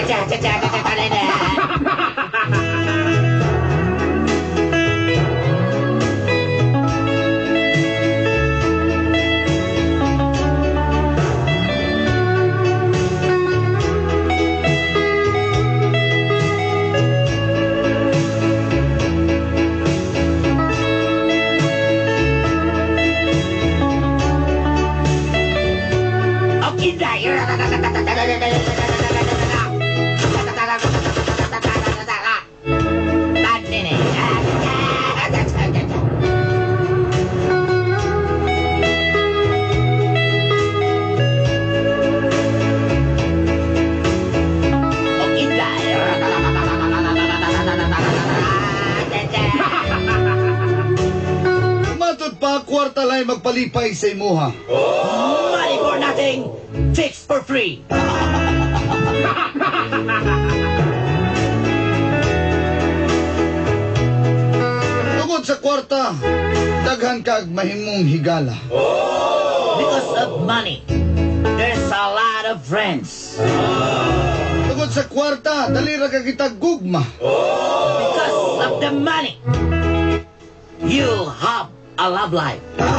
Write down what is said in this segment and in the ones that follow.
Kwarta lang magpalipay sa imuha. Money for nothing, fixed for free. Tungod sa kwarta, daghan kag mahimong higala. Because of money, there's a lot of friends. Tungod sa kwarta, dali ra ka kita gugma. Because of the money, you'll have a love life.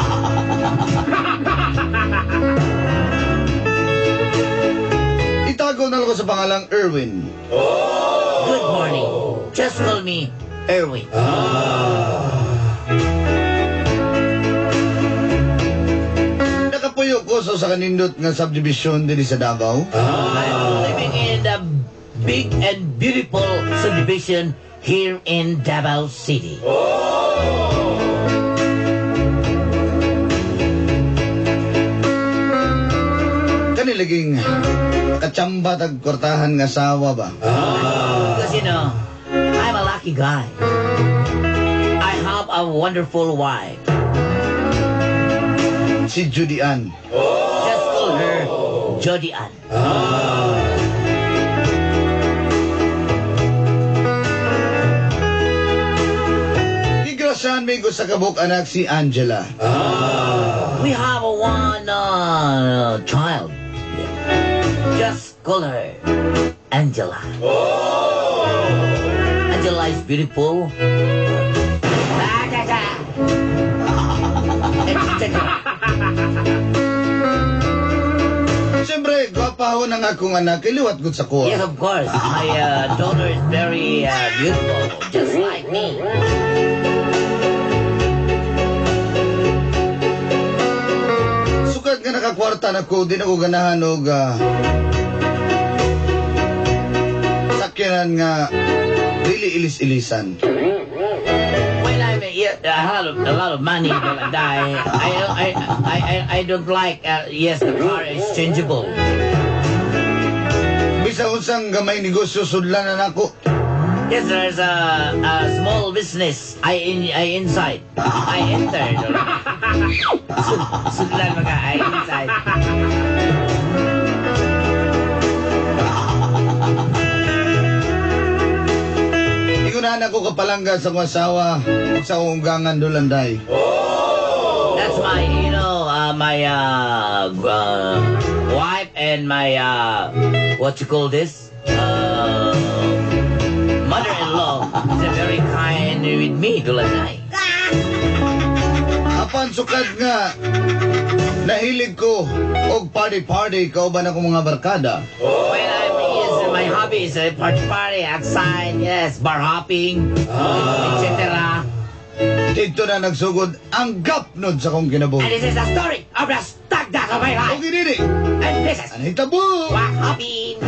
Itago na lang ko sa pangalang Erwin. Good morning. Just call me Erwin. Nakapuyo ko sa kanindot nga subdivision din sa Davao. I'm living in the big and beautiful subdivision here in Davao City. Kanilaging katsamba tag kwartahan nga sawa ba? Because, you know, I'm a lucky guy. I have a wonderful wife. Si Judy Ann. Just call her Jody Ann. Gigrasyan may sa kabuk anak si Angela. We have one child. Just call her Angela. Angela is beautiful. Siyempre, gwapa ho ng akong anak, iliwat gud sa kuha. Yes, of course. My daughter is very beautiful, just like me. Sukat nga nakakwarta na ko, di na ko ganahan og sakyanan nga dili ilis-ilisan. When I have a lot of money that I don't like. Yes, the car is changeable. Bisa unsang gamay negosyo sudlan na nako. Yes, there's a small business. I inside. I entered. Sudlan mga I inside. Igunahan ako kapalangga sa kong asawa sa unggangan dolanday. That's my, you know, my wife and my what you call this? Mother-in-law is very kind with me, Dulanay. Apan sukad nga nahilig ko og party-party kauban akong mga barkada. When my hobby is a party outside, yes, bar hopping, etc. Dito na nagsugod ang gapnod sa kong kinabuhi. And this is the story of the stagdat of my life. Okay, Didi. And this is Ano hitabo? what hopping.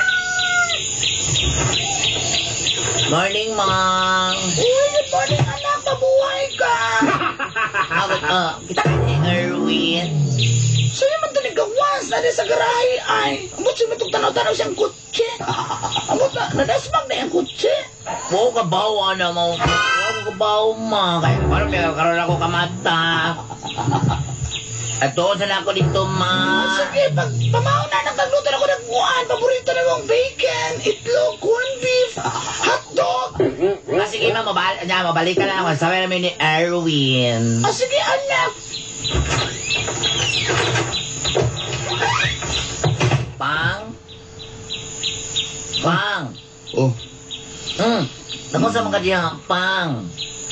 Morning, Mom. Good morning, anak. mabuhay ka. Kita ka ni Erwin. Sa'yo man ito ni gawas na sa garahe ay. Amot siya matong tanaw-tanaw siyang kutsi. Amot na, nadasmag na yung kutsi. Oo, kabawa na mo. Oo, kabawa ma. Kaya parang may karoon ako kamata. At doon sana ako dito, ma. Sige, pag pamahaw na nang tagluto na ako ng kuhaan, paborito na mong bacon, itlog, corned beef, hotdog. Sige, ma, mabalik ka na ako. Sabi namin ni Erwin. Sige, anak. Pang? Pang? Oh, Ako sa mga diya, Pang.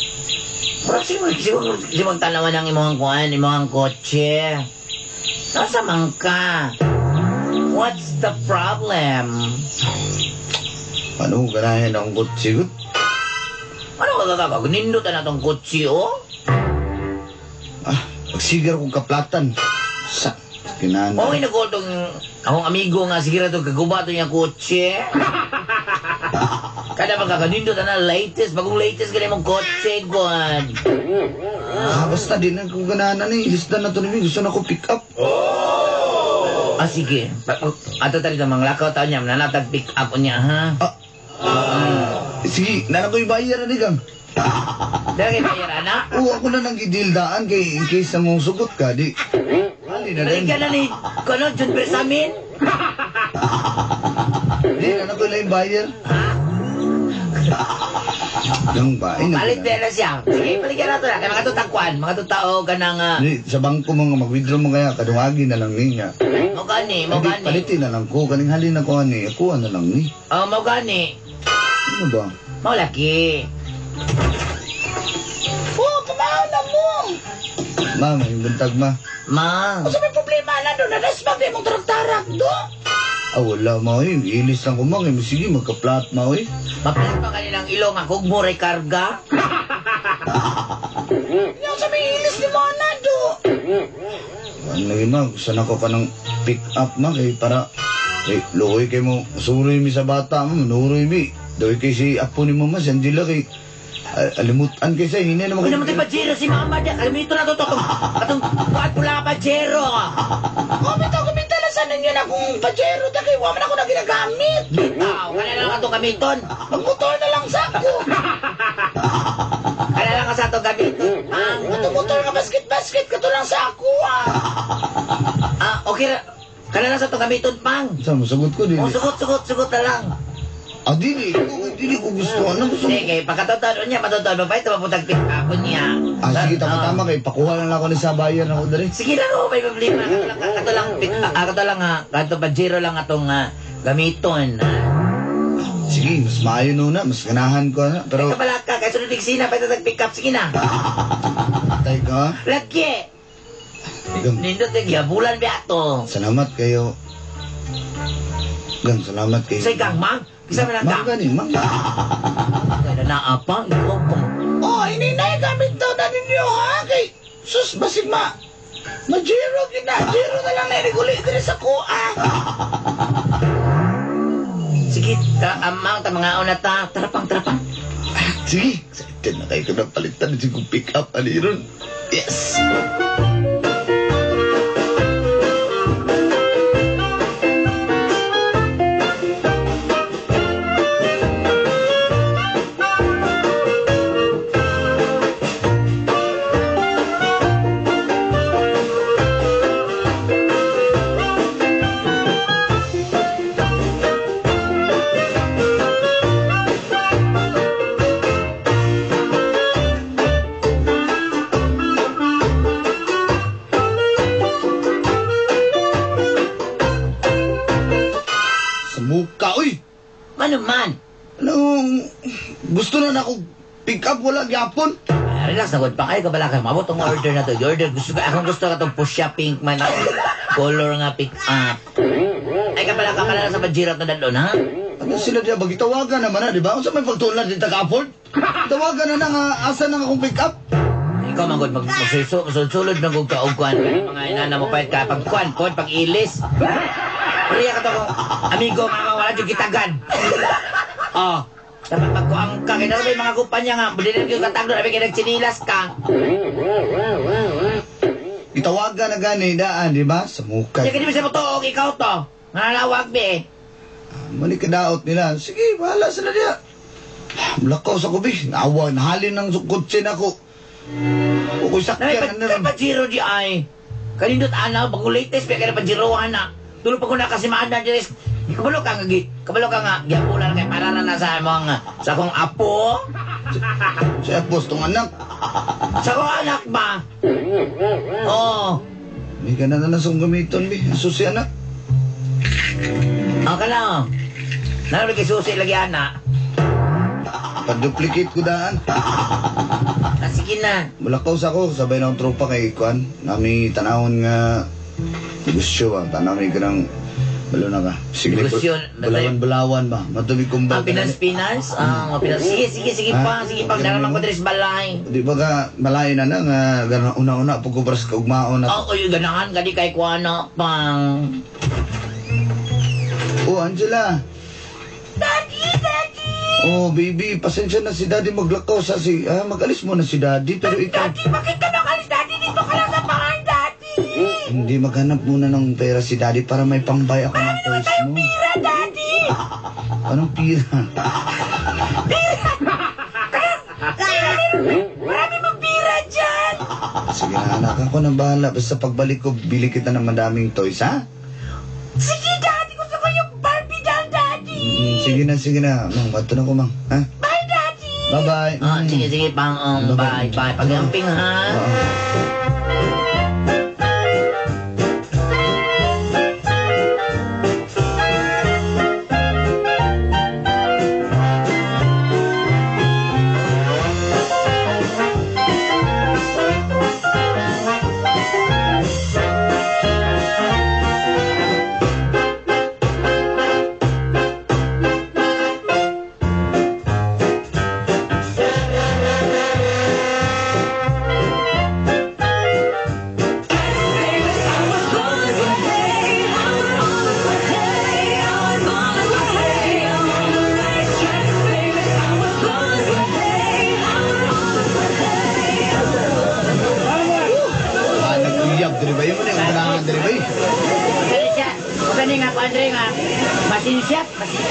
Sige magtanawan ng imong kuhan, imong kotse. Nasa man ka? What's the problem? ano ganahin ang kutsi? Ano ka gagawin? Nindot na itong kotse, oh? Magsigar kong kaplatan. Sa kinana. Okay na ko itong akong amigo nga, sige na itong kaguba itong yung kotse. Kada magkakanindot na latest, bagong latest ganyan mong kotse, God. Basta din ako ganahan ni. Lista na to ni Gusto na ko pick up. Sige. Ato tayo ito, mga lakaw taon niya, nanatag pick up niya, ha? Sige, nana ko ibayar na kang. Dala kayo bayar, anak? Oo, ako na nang gidildaan kay in case na mong sugot ka, di. Hali na rin. Nalik ka na ni, kono, John Bersamin? Di, nana ko lang bayar. Yung bahay na. Palit na siya. Sige, paligyan na ito na. Kaya mga tutagkuan, mga tutao ka ng... Di, sa bangko mga mag-withdraw mo kaya, kadungagi na lang niya. Mo gani, mo Hindi, gani. palitin na lang ko. Kaning halin ako ani. Ako na lang ni. Mo gani. Ano ba? Mo laki. Pamahaw na mo. Ma, may buntag ma. Ma. Kung sa may problema na doon, nadasmag na yung tarak-tarak doon. Wala ma eh. Ilis lang ko ma. Sige, magka-flat ma eh. Mapilit pa kanilang ilong ako, mo rekarga. Yung sa may ilis ni Mona doon. Ano lagi ma? Saan ako ka ng pick up ma? Kay para... Luoy kay mo. Suroy mi sa bata mo. Nuroy mi. Daway kay si apo ni mama. Si Angela kay... alimutan kay sa hindi naman. Uy naman tayo pajero si mama dia. Kalimito na to. Atong buhat pula ka pajero. Kumita lang sa ninyo na kung pajero na kayo. Waman ako na ginagamit. Bitaw, kanila lang itong gamiton. Magmotor na lang sa ako. Kanila lang ka sa itong gamiton. Motor nga basket-basket ka to lang sa ako Okay na. Kanila lang sa itong gamiton, Pang. Saan mo? Sagot ko din. Sugot na lang. Dili. Dili ko gusto. Ano gusto mo? Sige, pagkatotoo niya, matotoo pa ito, mapuntag pick up niya. Sige, tama-tama kay pakuha lang ako ni sa bayan ako dali. Sige lang, may problema. Kato lang, kato pajero lang atong gamiton. Sige, mas maayo na. Mas ganahan ko na. Pero... Kapala ka, kaya sunod sina, pa ito pick up, sige na. Patay ka. Lagi! Gang, Nindot yung bulan ba ito? salamat kayo. Gang, salamat kayo. Sa ikang, Mang? Kisa mo lang ka? Mang gani, mang. Kaya naapang, ikaw po. Hindi na gamit daw na ninyo ha. Kay sus, basig ma-jero gina. Jero na lang na iniguli diri sa kuha. Sige, Mang, mga una ta. Tarapang. Sige, excited na kayo na palitan. Sige, kung pick up, aliron. Yes! Muka, uy! Ano man? Anong... Gusto na ako pick up, wala gyapon. Relax na, good pa kayo. Kabala ka. Mabot ang order na to. Order. Akong gusto ka itong push pink man. Color nga pick up. Ay, kabala ka sa pajira to dalon, ha? Ano sila diya, bagitawagan naman na, di ba? Kung saan may pagtulan din taga-afford? Tawagan na nga, asa na akong pick up? Ikaw magod magsulod ng kung kaugkuhan. Mga inana mo pa ka pagkuhan po, pag ilis. Priya ka to ko, amigo, mga wala yung kitagad. Sa pagkuang ka, kaya may mga kumpanya nga, bali na yung katagdo, nabi kayo nagtsinilas ka. Itawagan na gani daan, di ba? Sa mukha. Sige, di ba sa motoog, ikaw to. Nanalawag, be. Mali kadaot nila. Sige, bahala sila diya. Lakaw sa kubi. Naawa, nahalin ng kutsin ako. O ko'y sakyan. Kaya pa zero di ay. Kanindot ana, bago latest, kaya pa zero na. Tulo pa ko na kasi maanda dyan. Kabalo ka nga, giyapulan kay para na sa mga, sa kong apo. Si Apos, tong anak. Sa kong anak ba? Oo. May ka na nasong gamiton, bi. Susi anak. Ang ka lang. Naroon kay susi lagi anak. Pag-duplicate ko daan. Sige na. Mulakaw sa ako, sabay na akong tropa kay Kwan. Nami tanawon nga negosyo ba. Tanami ka ng balo na ka. Sige, Negosyo, balawan ba. Matubig kumbal. Pinas? Sige pa. Sige pa. Naraman ko dres balay. Di ba ka malayo na nga gano'n una-una pag kubras ka ugmaon na. Oo, yung ganahan. Gadi kay kuwana pang... Oh, Angela. Daddy! Oh, baby, pasensya na si Daddy maglakaw sa mag-alis mo na si Daddy, pero ikaw... Daddy, bakit ka nakalis? Daddy, dito ka lang sa bahay, Daddy! Hindi, maghanap muna ng pera si Daddy para may pambay ako ng toys mo. Pira, Daddy! Anong pira? Marami mong pira dyan! Sige na, anak, ako nang bahala. Basta pagbalik ko, bili kita ng madaming toys, ha? Sige, Daddy! Gusto ko yung Barbie doll, Daddy! Sige na. Mang, bato na ko, Mang. Ha? Bye, Daddy! Bye-bye. Sige pang bye. Pag-amping ha. Nag-uyab, dali ba yun? Ano yung kailangan, dali ba yun? Kani nga, Andre nga. Masinsiyap.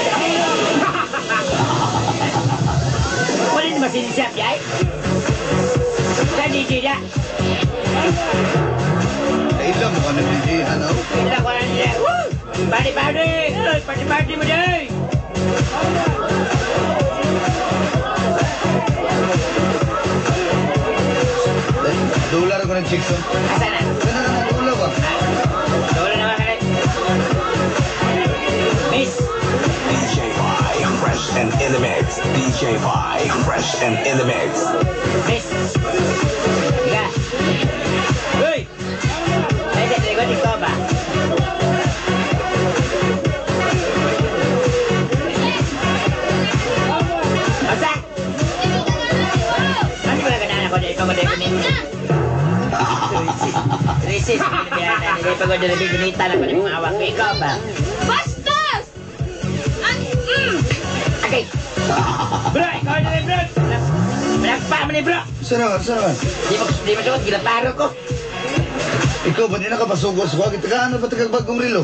Wala ni masinsiyap, yay? Kani siya. Kailan mo ka nag-DJ, ano? Kita ko na niya. Woo! Party mo day! Dolar ako ng chicks, oh. Asa na? Dolar ba? Wala naman ka na. Miss! DJ Vi, fresh and in the mix. DJ Vi, fresh and in the mix. Miss! Higa! Uy! Ay, likod ikaw ba? Asa? Ano ba ganaan ako dito? Ikaw ko dito. Risis! Hindi pa ko dito ginita na ko ng mga awak ko. Ikaw ba? Bastos! Okay! Bro! Ikaw na rin, bro! Malagpa mo ni bro! Saan naman? Di mo suot, ginaparo ko. Ikaw ba, di na ka pasugos ko? Tagaan na ba tagagbagong rilo?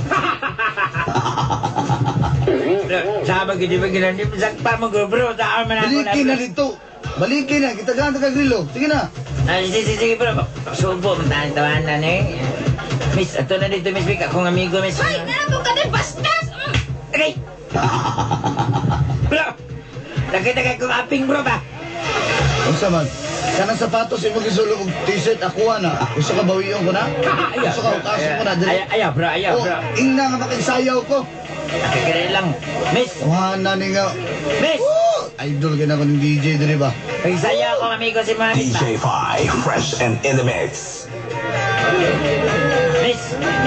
Bro, sama ka di ba ginanip? Sakpa mo ko, bro. Saan man ako na, Balikin bro. na dito! Balikin na! Kitagaan na kag-rilo! Sige na! Sige, bro. Subo, tawanan eh. Miss, ato na dito, Miss Vic. Akong amigo, Miss. Ay, nato ka din, bastos! Okay! Bro! Nakita kong aping, bro ba? Ang saman, kanang sapatos yung mag-isulong t-shirt, ako na. Gusto ka bawiyon ko na? Gusto ka ukaso ko na? Ayaw, bro. Oh, ingna nga makiksayaw ko. Nakikira lang. Miss! Wala ni nga. Miss! Idol ka na ko ng DJ, di ba? Pagsaya akong amigo si Manny ba? DJ Vi, fresh and in the mix. Miss!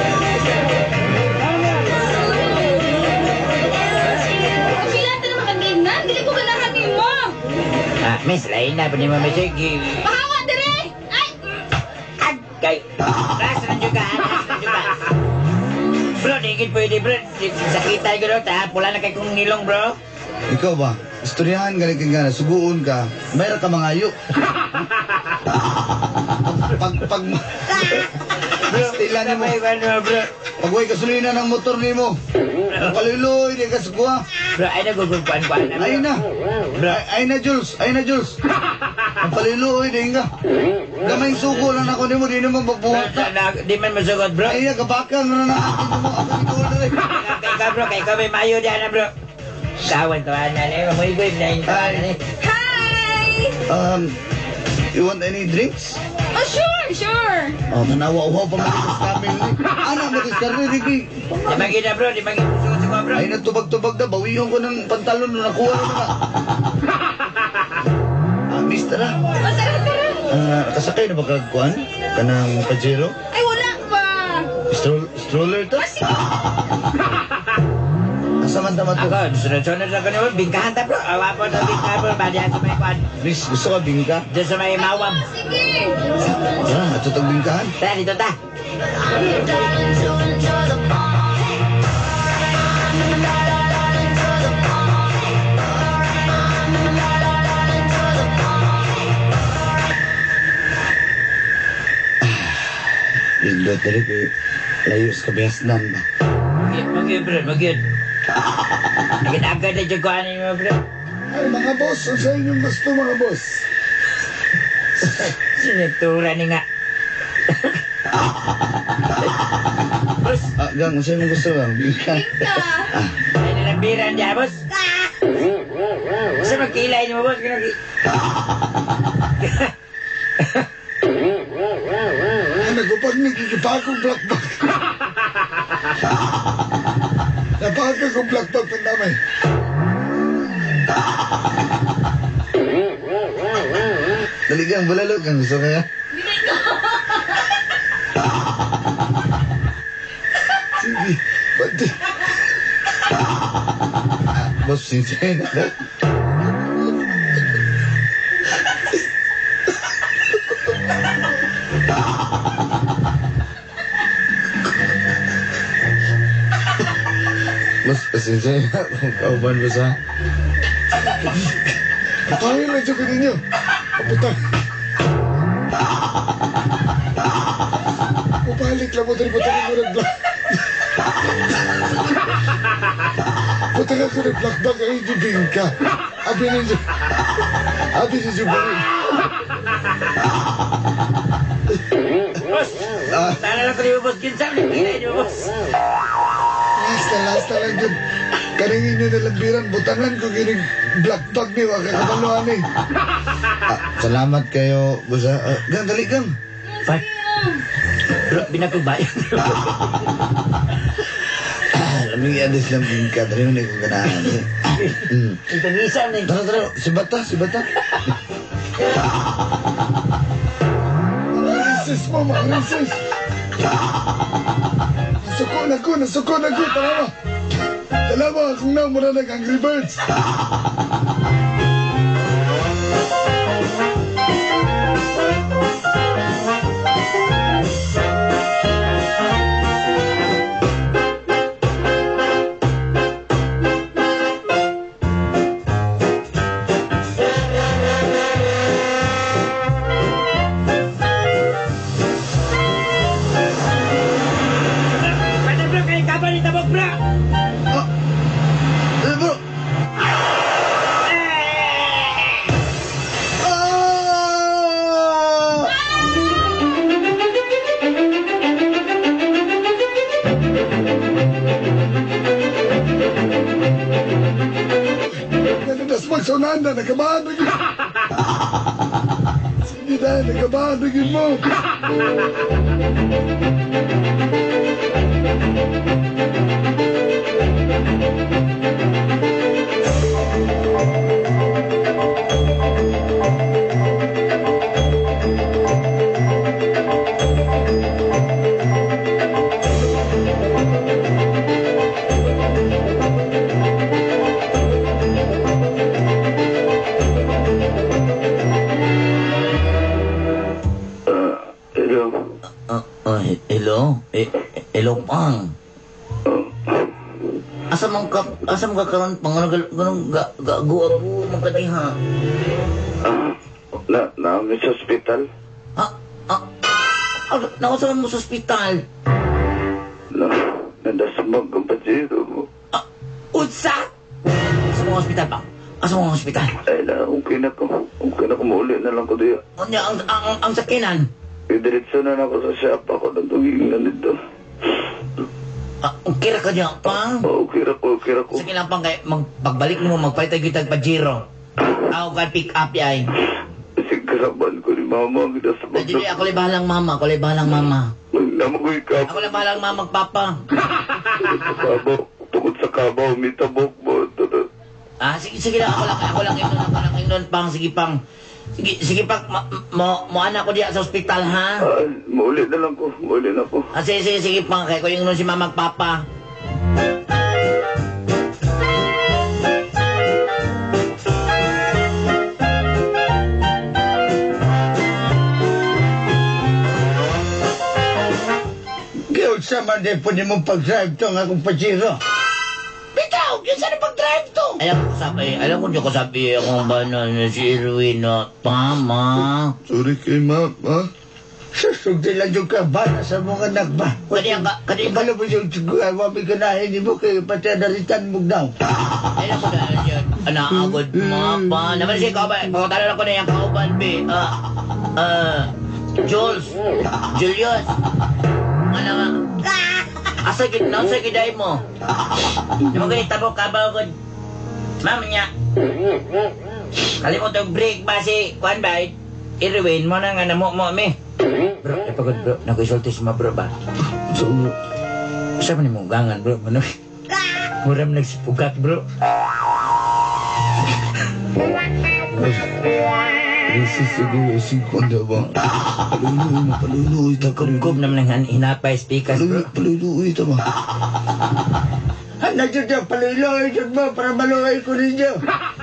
Kapila ka naman kagignan, dili ko ganahan ni mo! Miss, lain na. Pwede mo, Miss. Pahawa, dire! Ay! Agay! Ras na juga. Bro, di pwede, bro. Sakitan ko doon, ta. Pula na kay kong nilong, bro. Ikaw ba? Istoryahan ka na suguon ka, mayroon ka mangayo. pag Stilan ni mo. bro. Pagway gasolina ng motor ni mo. Paliloy, di ka sugwa. Bro, ay nagugugpan-kuan na. Ay na. Ay na, Jules. Ay na, Jules. Ang paliloy, di nga. Gamay suko lang ako ni mo, di naman magbuhat na. Di man masugod, bro. Ay, kabakang na natin mo. Ako ito na rin. Kaya bro, kaya may mayo diyan na, bro. Kawan to, ana ni. Mamoy-boy na yung kawan ni. Hi! You want any drinks? Oh, sure. Oh, tanawa-uhaw pa magitas namin ni. Ana, magitas rin, Ricky. Di magi na, bro. Di magi pusot ko, bro. Ay, nagtubag-tubag na. Bawiyon ko ng pantalon na nakuha na na. Miss, tara. Oh, tara. Kasakay na ba kagkuhan? Kanang Pajero? Ay, wala pa. Stroller to? Oh, sige. Asaman tama to? Ako, sunod-sunod na kanyo. Bingkahan ta, bro. Awa po na bingkahan, bro. Badihan sa may kwan. Miss, gusto ka bingka? Diyan sa may mawam. Oh, sige. Tara, ato tag bingkahan. Tara, dito ta. Lindot na rin kay layos ka Vietnam ba? Mag-yun, bro. Mag-yun. Agad-agad na dyan ko ano mo, bro. Ay, mga boss, ang sa inyong gusto, mga boss. Sinetura ni nga. Boss, Gang, saan mo gusto bang bingka? Ika. ay nilambiran dyan, boss. Basta magkilay niyo, boss. Ay, nagupag ni kikipakong black bag. Napaka kong black bag pa namin. Dali gang, bulalo kang gusto kaya? Binay ko. Sige, pati. Boss, sincere na. Boss, sincere na. Kauban mo sa... Kapangin na dyan ko ninyo. Kaputang. Pupalik lang mo tayo putang ko ng black. Putang ako ng black bag ay ibibing ka. Abi ninyo. Abi ninyo ba rin? Boss, tala lang ko niyo, boss. Kinsam, kilay niyo, boss. Last na lang yun. Kaningin nyo na lambiran, butangan ko gining black bag ni waka kabaluan ni. Salamat kayo, boss. Gang, dali gang. Fat. Bro, binagkubayan. Lamig adis lang bingka. Dali mo na yung ganahan. Ito isa na. Tara, tara. Si Bata. Mga risis mo, mga risis. Nasuko na ko, tara mo. Dalawa akong namura ng Angry Birds. Pwede, bro, kayo kabal ni tabok, bro. Bro. Nanadas sunan na, nagkabahan na yun. Sige na, nagkabahan na yun mo. Hello? Hello, Pang. Asa mong asa mo kakaroon pang ganun gago-ago magkadiha? Namin sa ospital. Nausaman mo sa ospital? Nadasmag ang pajero mo. Unsa? Asa mo ospital pa? Asa mo ospital? Ay na, okay na ko. Okay na ko, mauli na lang ko diya. Unya, ang sakinan? Diretso na ako sa shop ako ng tugingan nito. Okay ra ka niya, pang? Okay ra ko. Sige lang, pang, pagbalik mo, magpalit tayo kitag pajero. Ako ka pick up yay. Sigaraban ko ni mama. Ay, dili, ako lang bahalang mama. Namagoy ka. Ako lang bahalang mama, magpapa. Tungkol sa kabaw, may tabok mo. Sige lang, ako lang inon, pang, sige pang. Sige pang, mo anak ko diya sa ospital, ha? Mauli na ko. Sige pang, kaya ko yung inon si mama, magpapa. Sa man din po niyo mong pag-drive to ang akong pajero. Bitaw, yun saan pag-drive to? Alam ko diyo ko sabi akong ba na si Irwin na tama. Sorry kay mama. Susugdi lang yung kabana sa mga anak ba? Ibalo mo yung wabi ka na, hindi mo kayo pati naritan mo daw. Alam ko na yun. Agod mapa. Naman siya kauban. Pagkatala ko na yung kauban, be. Julius. Ano nga? Asa giday mo? Naman ganit tabok ka ba agad? Ma'am niya. Kalimut ang break ba si Kwan ba? Irwin mo na nga mo me. Bro, pagod bro. Nakuisulti si ma bro ba? So, Sa man mong gangan bro? Ano? Muram nagsipugat bro. Sige, kondo ba? Paluloy, Kub naman ang hinapay speakers bro. Paluloy, tama. Handa dyan dyan, paluloy dyan mo para maluhay ko ninyo.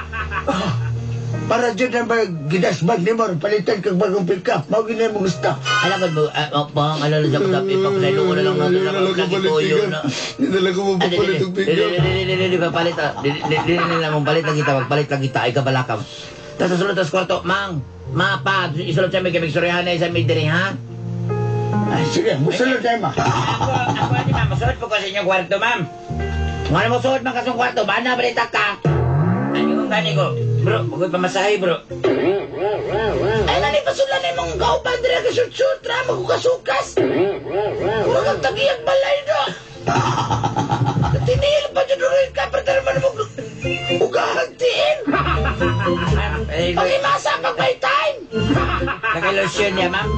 Para dyan na ba ginasbag ni mo, palitan kang bagong pick-up. Mau gina mo gusto. Alam ko ba, pang alala dyan ko dapat ipapalilo ko na lang natin na magkakituyo na. Hindi ko mo papalit ang pick-up. Hindi na mong palit lang kita, magpalit lang kita, ay kabalakaw. Tapos susunod tas kwarto, Mang, pa, isulot siya may kamigsuryahan na isa may diri, ha? Ay, sige, musulod tayo ma. Ako ni ma'am, masuot po ko sa inyong kwarto, ma'am. Nga na masuot man kasong kwarto, ba na balita ka? Ano kong gani ko? Bro, bagoy pamasahe, bro. Ay, nani pasulan na mong kauban dira ka shoot-shoot, magkukasukas. Puro kang tagiyag balay do. Tinihil pa dyan rin ka, pero naman mo ugahagtiin. Pag-imasa pag may time. Nag-ilusyon niya, ma'am.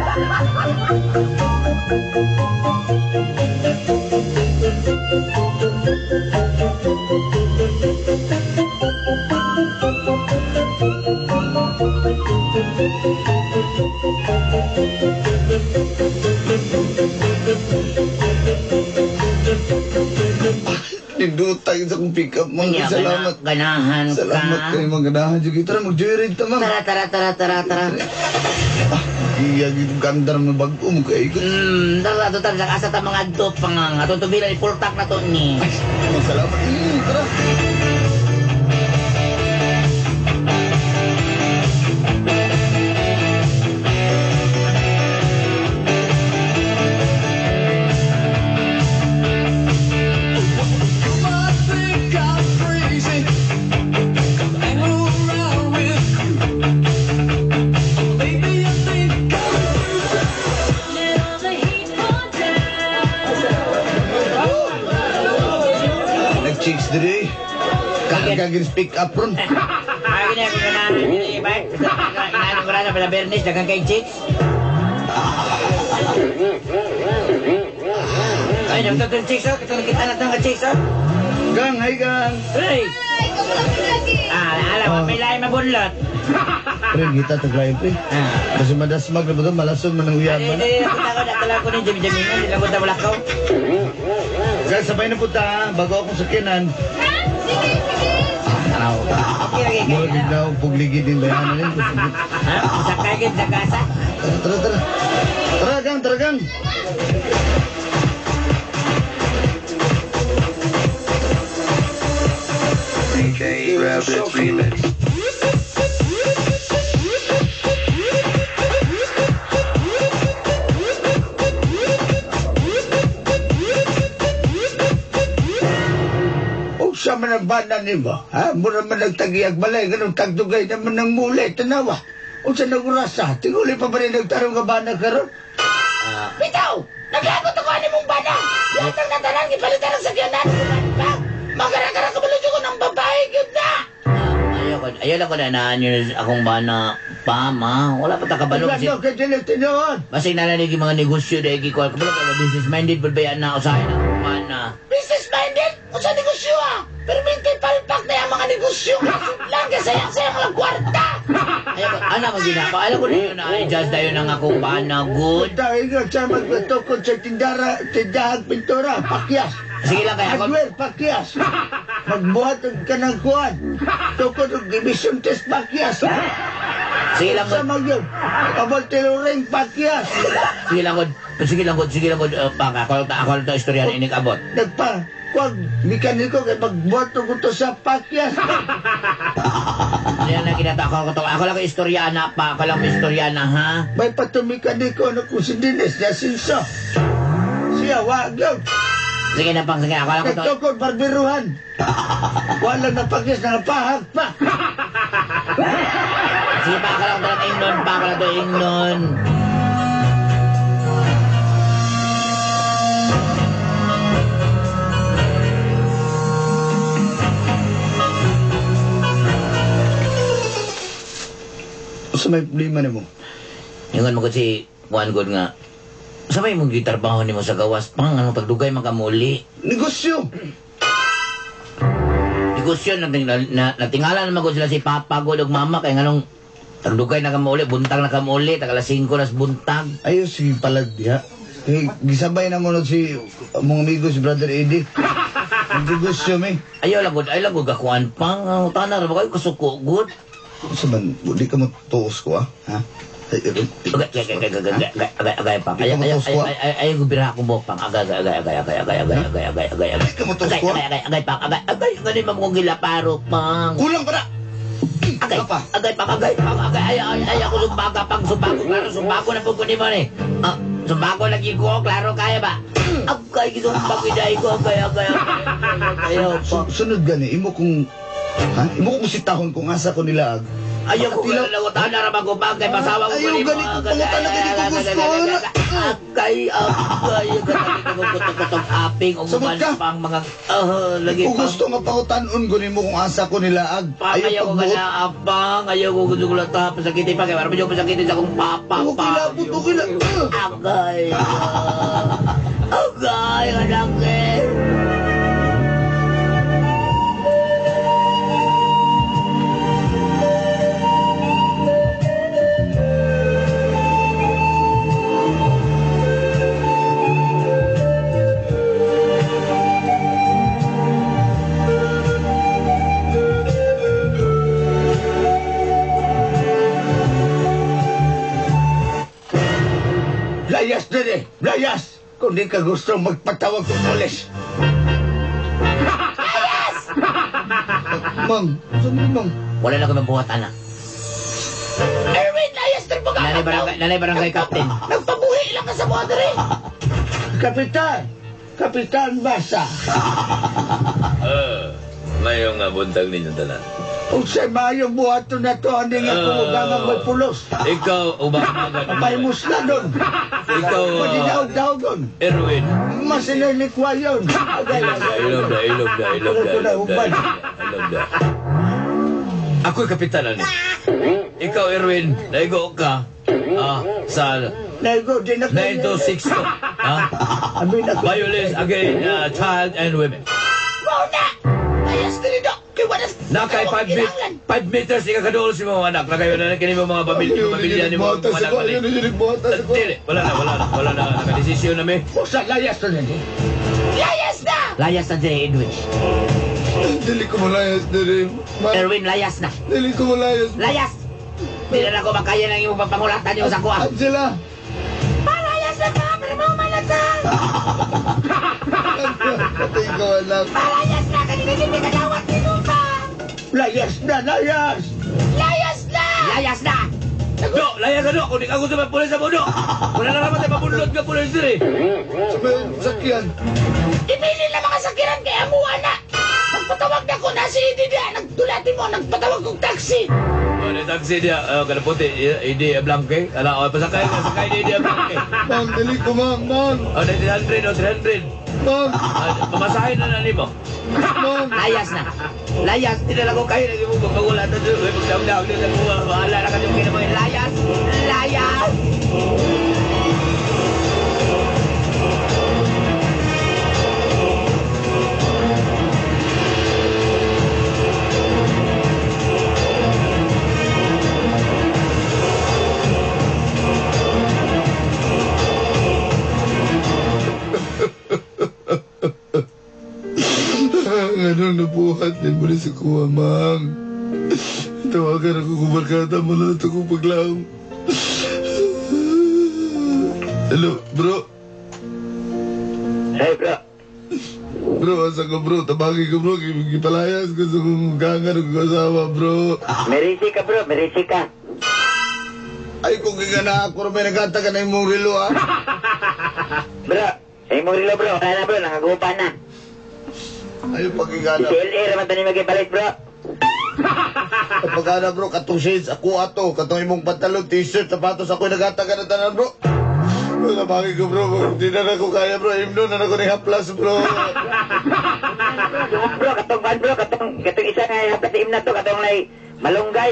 Nindutay sa kong pick-up mo. Salamat. Ganahan ka. Salamat kayo maganahan dyan. Tara, mag-joyride ta, ma'am. Tara. Iya, gandar mo bago mo kayo. Tara, asa ta mga adto pang atong tubilan ipultak na to ni. Salamat. Tara. Chicks diri. Kagin speak up ron. Ay, gini ako ganahan ni ba? Inaano ko na pala Bernis dagang kay chicks. Ay, nagtag kay chicks oh, kita natin kay chicks oh. Gang, hi gang. Hey. Alam mo may lahi mabunlot. Pre, kita taglay pre. Kasi madasmag na ba ito? Malason man ang uyaman. Hindi, nakita ko ni Jimmy. Hindi lang ko na wala ko. Guys, sabay na punta ha. Bago akong sakyanan. Sige. Okay lagi kayo. Mula din daw pugligid din bayanan rin. Sakay gid sa kasa. Tara. Tara gang. grab that remix. O sa man ang bana ni mo, ha? Mura man nagtagiyag balay, ganun tagdugay naman ng muli, tanawa. O sa nagurasa, tinguli pa ba rin nagtarong ka bana karon? Bitaw! Naglagot ako ani mong bana! Yatang natalang ipalitan ang sakyanan! Magara-gara ka balot ko ng babae, yun na! Ayaw lang ko na naan yun akong bana pa, ma. Wala pa ta kabalo kasi. Ano ka dyan tinoon? Basig nalanig yung mga negosyo dahil kikuha. Kabalo ka business-minded ba yan na usahin akong bana. Business-minded? O sa negosyo ah! Pero minti palpak na yung mga negosyo! Lang kasayang-sayang mga kwarta! Ayaw ko, ano mo ginapa? Alam ko na yun na i-judge tayo ng akong bana. Good. Dahil nga siya magbatukod sa tindahang pintura, pakyas. Sige lang kaya ako. Hardware, pakyas. Magbuhat ka ng kuwan. Tukod ng division test, pakyas. Sige lang, Sa good. magyod, kabaltiluring, pakyas. Sige lang, good. Sige lang, good. Sige lang, good. Pang, ako lang to istorya na inig abot. Kuwag, mekaniko kay magbuhat ko to sa pakyas. Yan na kinatako ko to. Ako lang ko istorya na pa. Ako lang ko istorya na, ha? May patumekaniko na kung si Dines na sinso. Siya, wag yun. Sige na, pang. Sige, ako lang ko to. Nagtukod, barbiruhan. Walang napakyas, nakapahag pa. Sige pa, ako lang ko to ingnon. Pa, ako lang to ingnon. Sa may problema na mo? Ingon mo ko si Juan God nga. Sabay mong gitarbaho ni mo sa gawas. Pang, anong pagdugay makamuli. Negosyo! Negosyo, natingala naman ko sila si Papa God ug Mama. Kaya nga nung tagdugay na kamuli, buntag na kamuli, tagala 5 nas buntag. Ayos, sige palag diha. Eh, gisabay na mo na si mong amigo si Brother Eddie. Negosyo, may. Ayaw lang God kakuan pang. Tanar ba kayo kasuko God? Sa man, di ka mo tuos ko, ah? Ha? Agay pang. Ayaw gubira akong buhok pang. Agay pang. Agay mamong gilaparo pang. Kulang para! Agay pang. Ay ako sumbaga pang. Sumbago na po kunin mo ni. Sumbago lagi ko. Klaro kaya ba? Agay gisumbag iday ko. Agay pang. Sunod gani, imo kung... Ha? Imo kung sitahon kung asa ko nila. Ayaw ko kailangan lang utan na ramang kupang kay pasawa ko Ayaw, kunin mo. ganito pangutan na ganito gusto. Agay. Kutok-kutok aping. Sabot ka? Pang mga... lagi Kung pang... gusto nga pautanon gunin mo kung asa ko nila. Ayaw ko pagbuot. na apang. Ayaw ko gusto ko lang ta. Pasakitin pa kay para medyo pasakitin sa akong papa. Okay labot, okay lang. Agay. Agay, anak eh. Layas din eh, layas! Kung di ka gusto magpatawag ng polis. Mang, saan mo, Mang? Wala na kami buhat, anak. Erwin, layas din mo Nanay barangay captain. Nagpabuhi lang ka sa modere. Kapitan Basa. Mayong buntag ninyo tanan. Kung sa'y mayong buhato na to, hindi nga kumugamang may pulos. Ikaw, ubamagan. Paymos na doon. Ikaw, Madinaw-daw doon. Erwin. Masinilikwa yun. Ilog na. Ako'y kapitanan eh. Ikaw, Erwin, naigo ka sa Naigo, di na 9262. Amin ako. Violence against child and women. Mauna! Layas din ito. Nakay 5 meters ika kaduol si mga anak. Nakayo na kini mga pamilya ni mga anak. Dili, wala na. Nakadesisyon na mi. Usa, layas na din. Layas na! Layas na dyan, Edwin. Dili ko malayas, dili. Erwin, layas na. Dili ko malayas. Layas! Hindi na ako makaya ng iyong pangulatan niyo sa kuha. Angela! Palayas na ka! Pero mo malatang! Patay ko, anak. Palayas na! Kanina hindi ka dawat ni Lupa! Layas na, layas! Layas na! Layas na! Do, laya ka do. Kung di ka gusto may pulis sa mundo. Wala na naman tayo mabunlot ka pulis diri. Sabay, sakyan. Ipili na mga sakiran kay amuha na. Nagpatawag na ko na si Didi. Nagtulati mo, nagpatawag kong taxi. Oh, na taxi dia, kada puti, hindi blanke. Ala, pasakay ka, sakay di dia blanke. Mang, dali ko, mang, mang. Oh, 300 o 300. Mang, Pamasahin na ni mo. mang. Layas na! Layas! Tinala ko kayo, nag-ibubog magulat na doon. Magdamdam doon sa kuha. Bahala na kasi mga kinabahin. Layas! Layas! Anong nabuhat din mo rin sa kuha, mang? Tawagan ako kung barkada mo na ito kong paglaong. Hello, bro. Hey, bro! Bro, asa ko, bro? Tabagi ko, bro. Gipalayas. Gusto kong gangan ng asawa, bro. Merisi ka, bro. Merisi ka. Ay, kung gigana ako, may nagata ka na yung mong rilo, ha? Bro! Ay mo rilo, bro. Kaya na, bro. Nangagupa na. Ay, pag gigana. LA, raman tayo magipalit, bro. Kapag ana, bro, katong shades, ako ato. Katong imong pantalon, t-shirt, sapatos, ako'y nagata ka na tanan, bro. Tabagi ko, bro. Hindi na ako kaya, bro. Himno na ako ni Haplas, bro. Bro, katong ban, bro. Katong isa nga haplas na imna to. Katong lay malunggay.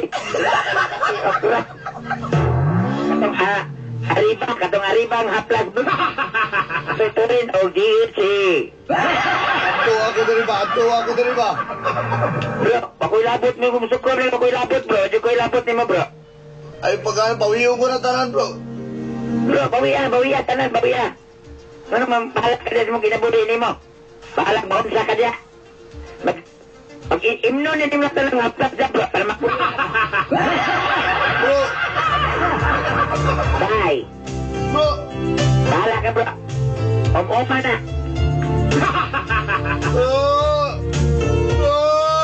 Katong haribang. Katong haribang haplas, bro. Ito rin, OGC. Ato ako dali ba? Bro, pakoy labot mo. Kumusukor na pakoy labot, bro. Di ko'y labot ni mo, bro. Ay, pag ano, pawiyo ko na tanan, bro. Bro, bawiya, tanan, bawiya. Ano man, bahala ka dyan mong kinabuhi ni mo. Bahala, maunsa ka dyan. Pag-imno ni mo na talang haplas dyan, bro, para makuha. Bro, Bye. bro. Bahala ka, bro. Om-oma na. Bro. Bro.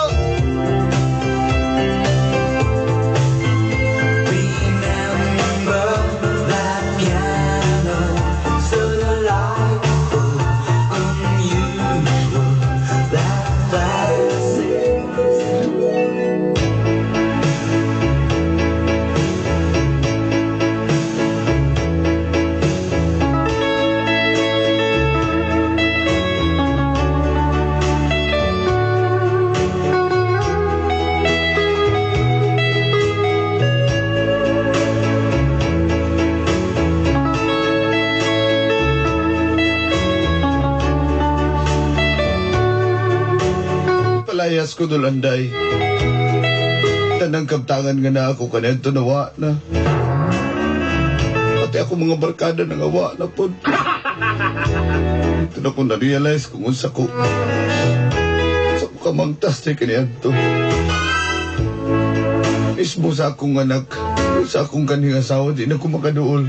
Palayas ko dulanday. Tanang kaptangan nga na ako kanento nawa na. Pati ako mga barkada nang awa na po. Ito na ko na-realize kung unsa ko. Sa ko kamangtas na kanianto. Mismo sa akong anak, sa akong kaning asawa, di na ko makaduol.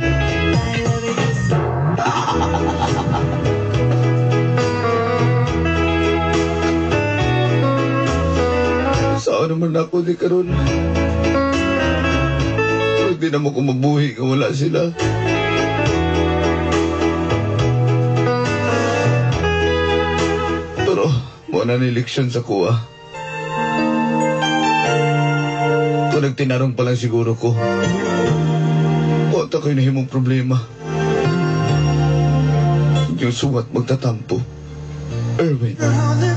Saan naman ako di karon? Di na mo ko mabuhi kung wala sila. Pero, muna na eleksyon sa kuha. Kung nagtinarong pa lang siguro ko, wata ko'y nahimong problema. Yung suwat magtatampo. Erwin.